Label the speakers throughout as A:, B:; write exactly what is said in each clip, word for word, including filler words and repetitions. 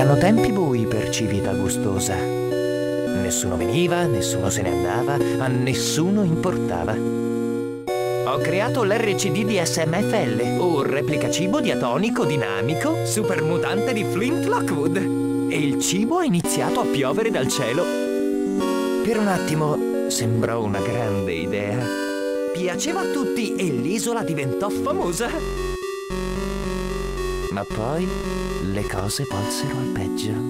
A: Erano tempi bui per Civita Gustosa. Nessuno veniva, nessuno se ne andava, a nessuno importava. Ho creato l'R C D di S M F L, un replicacibo diatonico dinamico super mutante di Flint Lockwood. E il cibo ha iniziato a piovere dal cielo. Per un attimo sembrò una grande idea. Piaceva a tutti e l'isola diventò famosa. Ma poi le cose volsero al peggio.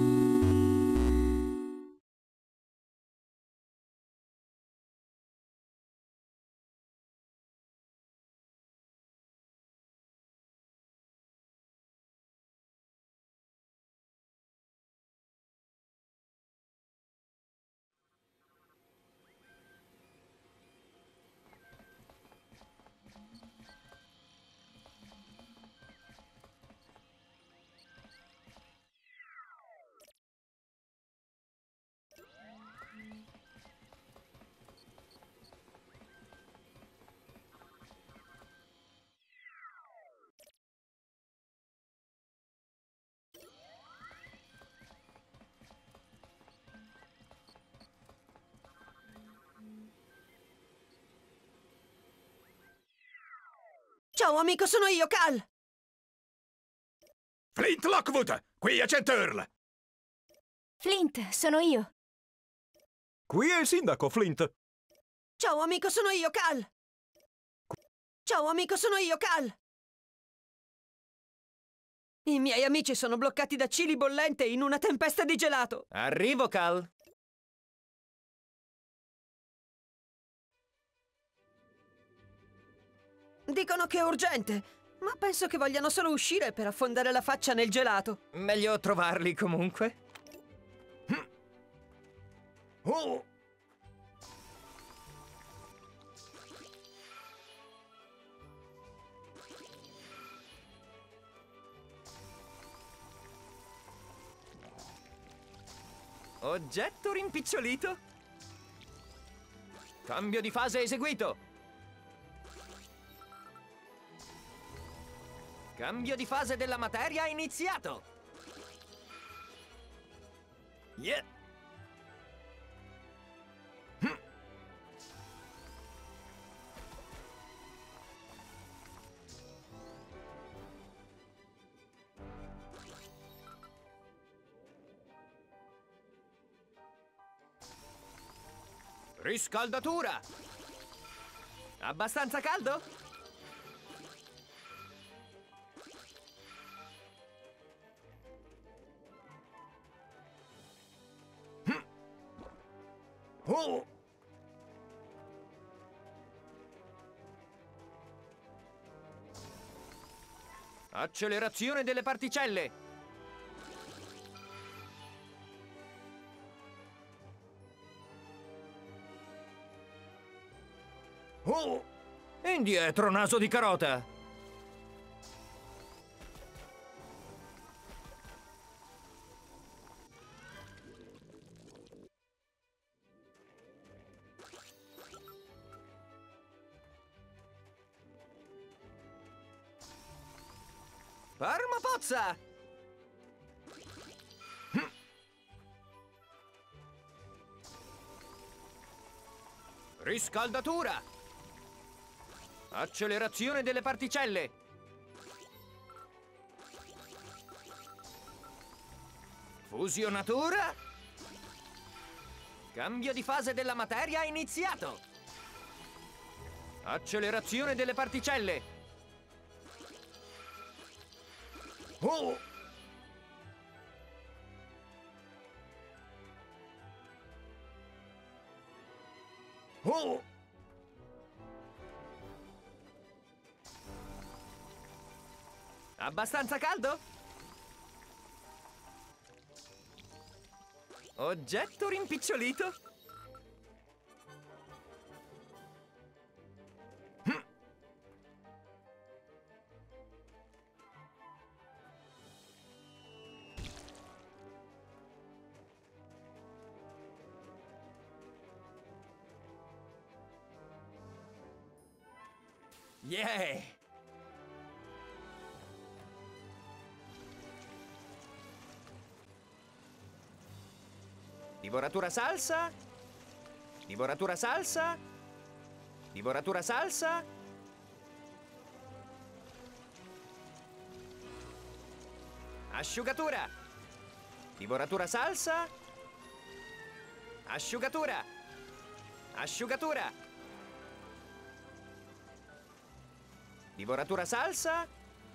B: Ciao amico, sono io, Cal!
C: Flint Lockwood, qui è Centurl!
D: Flint, sono io.
C: Qui è il sindaco, Flint!
B: Ciao amico, sono io, Cal! Ciao amico, sono io, Cal! I miei amici sono bloccati da Cili bollente in una tempesta di gelato!
A: Arrivo, Cal!
B: Dicono che è urgente, ma penso che vogliano solo uscire per affondare la faccia nel gelato.
A: Meglio trovarli comunque.
C: Oh!
A: Oggetto rimpicciolito. Cambio di fase eseguito. Cambio di fase della materia iniziato. Yeah. Hm. Riscaldatura. Abbastanza caldo?
C: Oh!
A: Accelerazione delle particelle.
C: Oh!
A: Indietro, naso di carota. Parma pozza!
C: Hm.
A: Riscaldatura! Accelerazione delle particelle! Fusionatura! Cambio di fase della materia iniziato! Accelerazione delle particelle!
C: Oh! Oh!
A: Abbastanza caldo? Oggetto rimpicciolito?
C: Hm.
A: Yeah! Divoratura salsa. Divoratura salsa. Divoratura salsa. Asciugatura. Divoratura salsa. Asciugatura. Asciugatura. Divoratura salsa.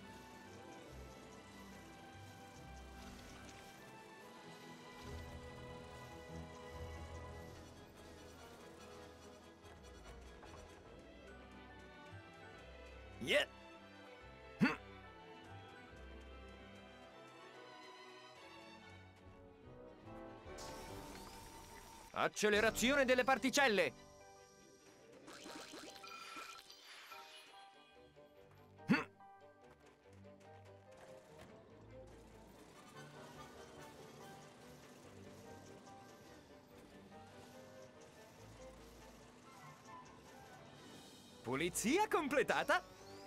A: Yeah. Hm. Accelerazione delle particelle. Hm. Pulizia completata.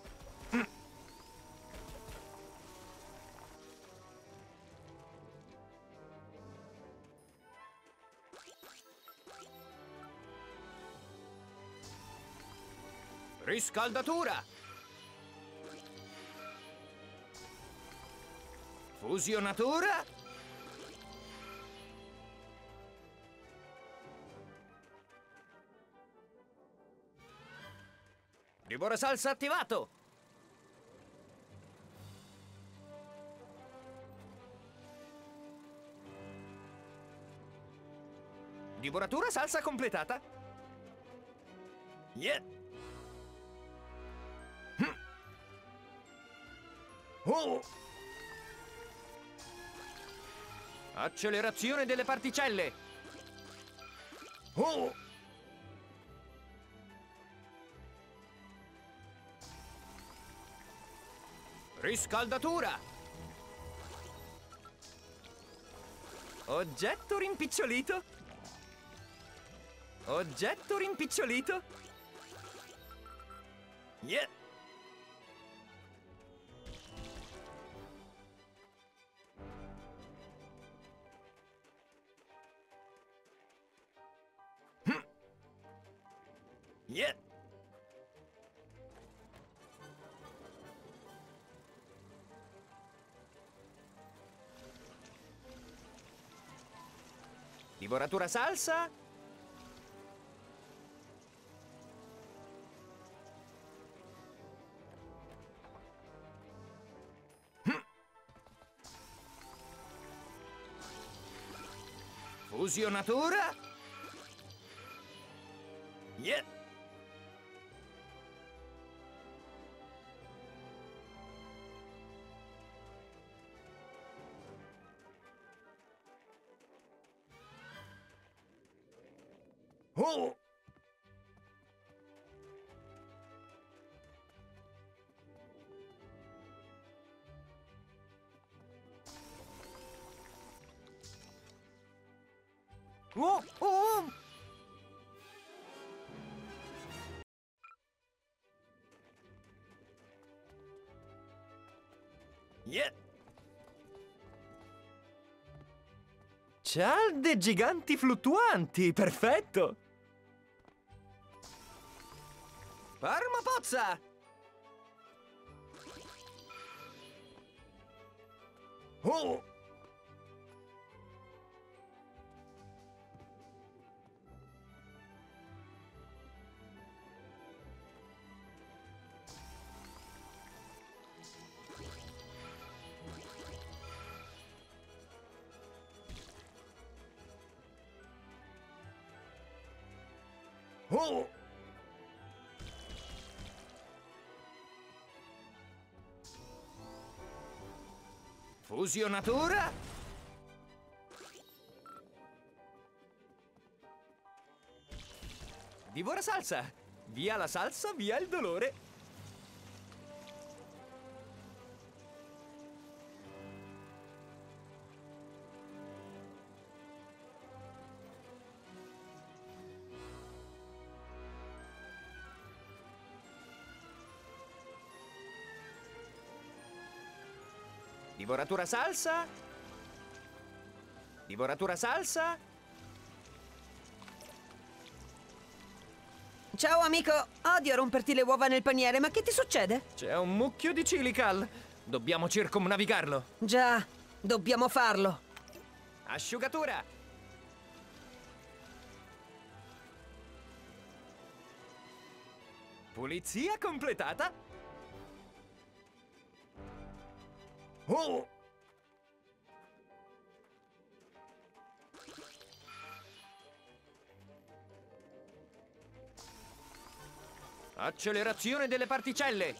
A: Riscaldatura. Fusionatura. Divora salsa attivato. Divoratura salsa completata. Yeah.
C: Oh!
A: Accelerazione delle particelle.
C: Oh!
A: Riscaldatura. Oggetto rimpicciolito. Oggetto rimpicciolito. Yeah. Yeah. Divoratura salsa. Hm. Fusionatura. Yeah.
C: Oh!
A: Oh, oh. Yeah. Cialde giganti fluttuanti, perfetto! Parma pozza!
C: Oh! Oh!
A: Fusionatura. Divora salsa. Via la salsa, via il dolore. Divoratura salsa. Divoratura salsa.
B: Ciao amico, odio romperti le uova nel paniere, ma che ti succede?
A: C'è un mucchio di Cilical. Dobbiamo circumnavigarlo.
B: Già, dobbiamo farlo.
A: Asciugatura. Pulizia completata.
C: Oh!
A: Accelerazione delle particelle.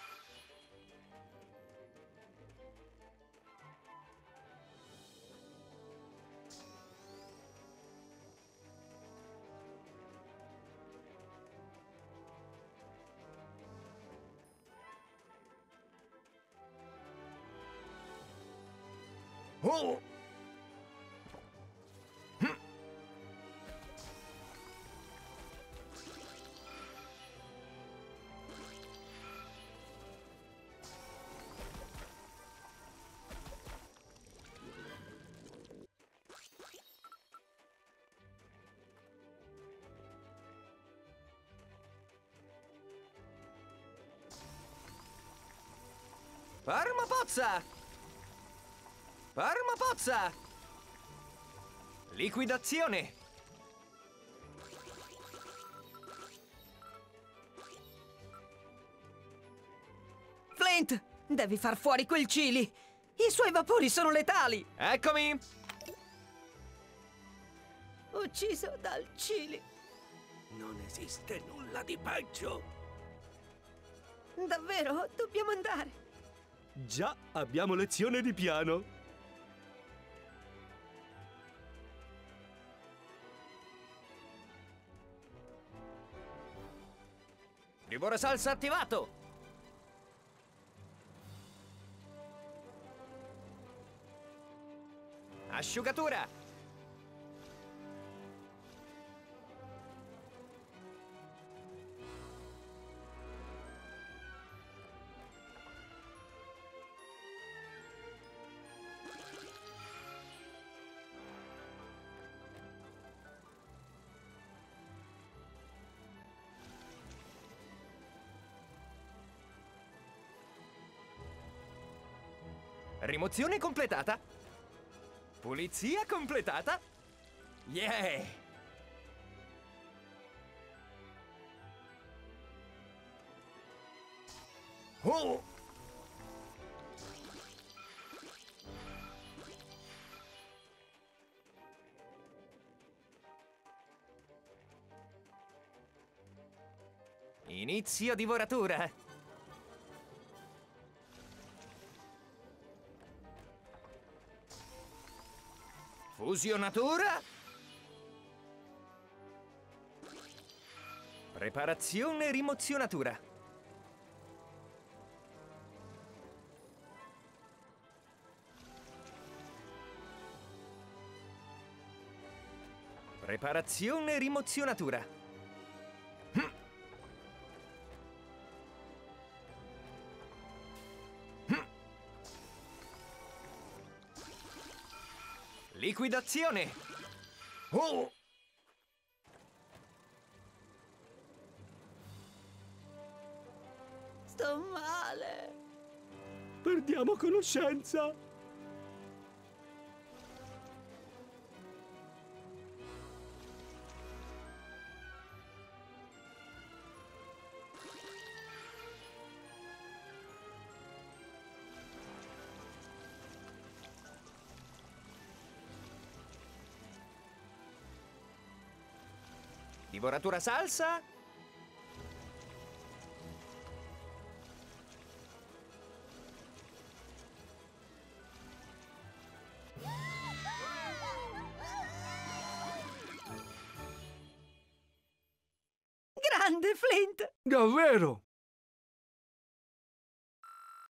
C: Oh!
A: Parma pozza! Parma pozza! Liquidazione!
B: Flint, devi far fuori quel Chili. I suoi vapori sono letali.
A: Eccomi!
B: Ucciso dal Chili.
C: Non esiste nulla di peggio.
B: Davvero? Dobbiamo andare.
E: Già, abbiamo lezione di piano.
A: Livore salsa attivato! Asciugatura! Rimozione completata. Pulizia completata. Yeah!
C: Oh!
A: Inizio divoratura. Fusionatura. Preparazione e rimozionatura. Preparazione e rimozionatura. Liquidazione.
C: Oh!
B: Sto male.
E: Perdiamo conoscenza.
A: Divoratura salsa.
B: Grande Flint.
E: Davvero?